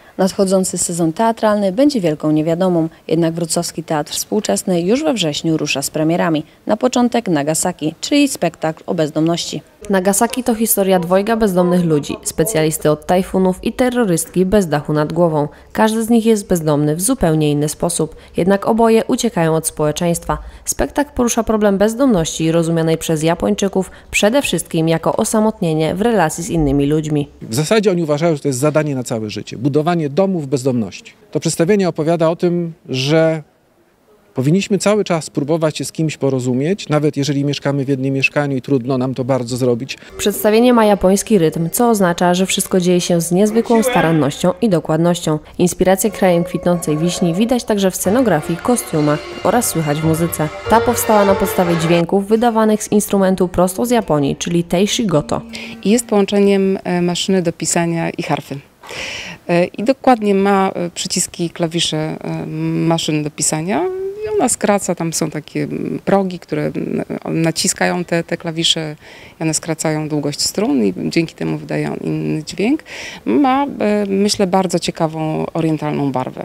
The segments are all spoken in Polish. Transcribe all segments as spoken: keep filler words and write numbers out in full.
Nadchodzący sezon teatralny będzie wielką niewiadomą, jednak Wrocławski Teatr Współczesny już we wrześniu rusza z premierami. Na początek Nagasaki, czyli spektakl o bezdomności. Nagasaki to historia dwojga bezdomnych ludzi, specjalisty od tajfunów i terrorystki bez dachu nad głową. Każdy z nich jest bezdomny w zupełnie inny sposób, jednak oboje uciekają od społeczeństwa. Spektakl porusza problem bezdomności rozumianej przez Japończyków przede wszystkim jako osamotnienie w relacji z innymi ludźmi. W zasadzie oni uważają, że to jest zadanie na całe życie, budowanie domów bezdomności. To przedstawienie opowiada o tym, że powinniśmy cały czas próbować się z kimś porozumieć, nawet jeżeli mieszkamy w jednym mieszkaniu i trudno nam to bardzo zrobić. Przedstawienie ma japoński rytm, co oznacza, że wszystko dzieje się z niezwykłą starannością i dokładnością. Inspirację krajem kwitnącej wiśni widać także w scenografii, kostiumach oraz słychać w muzyce. Ta powstała na podstawie dźwięków wydawanych z instrumentu prosto z Japonii, czyli Teishi Goto. I jest połączeniem maszyny do pisania i harfy. I dokładnie ma przyciski, klawisze maszyny do pisania. I ona skraca, tam są takie progi, które naciskają te, te klawisze i one skracają długość strun i dzięki temu wydają inny dźwięk. Ma, myślę, bardzo ciekawą orientalną barwę,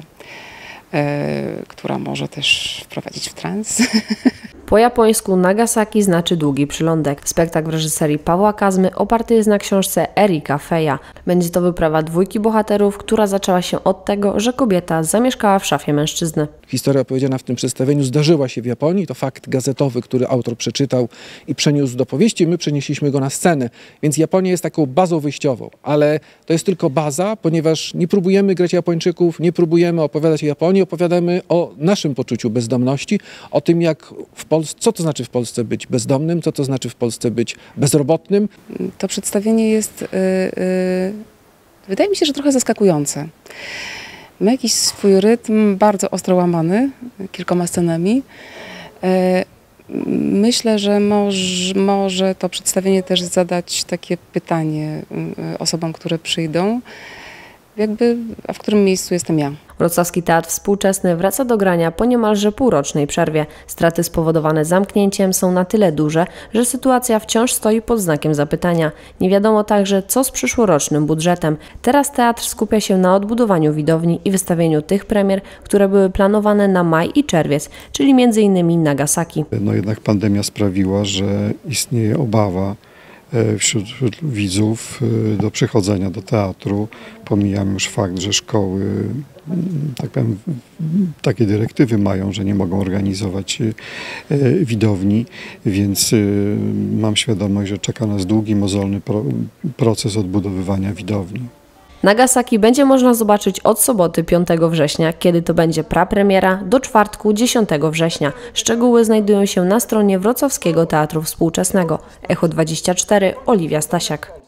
która może też wprowadzić w trans. Po japońsku Nagasaki znaczy długi przylądek. Spektakl w reżyserii Pawła Kazmy oparty jest na książce Erika Feja. Będzie to wyprawa dwójki bohaterów, która zaczęła się od tego, że kobieta zamieszkała w szafie mężczyzny. Historia opowiedziana w tym przedstawieniu zdarzyła się w Japonii. To fakt gazetowy, który autor przeczytał i przeniósł do powieści. My przenieśliśmy go na scenę, więc Japonia jest taką bazą wyjściową. Ale to jest tylko baza, ponieważ nie próbujemy grać Japończyków, nie próbujemy opowiadać o Japonii, opowiadamy o naszym poczuciu bezdomności, o tym, jak w Polsce, co to znaczy w Polsce być bezdomnym, co to znaczy w Polsce być bezrobotnym. To przedstawienie jest, yy, yy, wydaje mi się, że trochę zaskakujące. Ma jakiś swój rytm, bardzo ostro łamany, kilkoma scenami. Yy, myślę, że może, może to przedstawienie też zadać takie pytanie yy, osobom, które przyjdą, jakby, a w którym miejscu jestem ja. Wrocławski Teatr Współczesny wraca do grania po niemalże półrocznej przerwie. Straty spowodowane zamknięciem są na tyle duże, że sytuacja wciąż stoi pod znakiem zapytania. Nie wiadomo także, co z przyszłorocznym budżetem. Teraz teatr skupia się na odbudowaniu widowni i wystawieniu tych premier, które były planowane na maj i czerwiec, czyli między innymi Nagasaki. No jednak pandemia sprawiła, że istnieje obawa wśród widzów do przychodzenia do teatru. Pomijam już fakt, że szkoły, tak powiem, takie dyrektywy mają, że nie mogą organizować widowni, więc mam świadomość, że czeka nas długi, mozolny proces odbudowywania widowni. Nagasaki będzie można zobaczyć od soboty piątego września, kiedy to będzie prapremiera, do czwartku dziesiątego września. Szczegóły znajdują się na stronie Wrocławskiego Teatru Współczesnego. Echo dwadzieścia cztery, Oliwia Stasiak.